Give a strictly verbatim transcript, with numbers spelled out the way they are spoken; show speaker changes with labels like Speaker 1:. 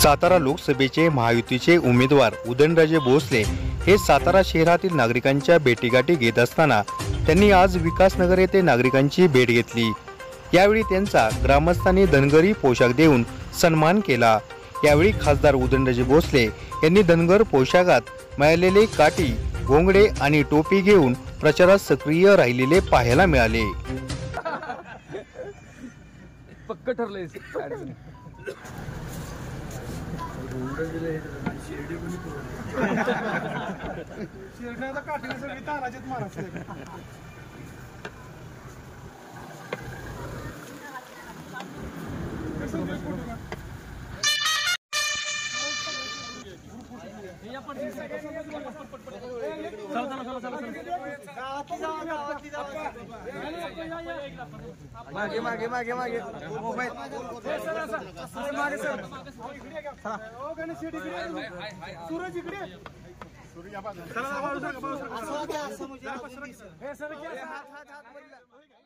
Speaker 1: सातारा लोकसभेचे महायुतीचे उमेदवार उदयनराजे भोसले हे सातारा शहरातील नागरिकांच्या भेटीगाठी घेत असताना त्यांनी आज विकासनगर येथे नागरिकांची भेट घेतली। यावेळी त्यांचा ग्रामस्थांनी धनगरी पोशाख देऊन सन्मान केला। यावेळी खासदार उदयनराजे भोसले यांनी धनगर पोशाखात मिळालेले काठी, घोंगडे आणि टोपी घेऊन प्रचारात सक्रिय राहिलेले पाहायला मिळाले।
Speaker 2: पक्क ठरलंय शिरण्याचा काठीने सगळी तानाचीच महाराष्ट्र मागे मागे मागे मागे मोबाईल मागे सर सूरज इकडे सूर्य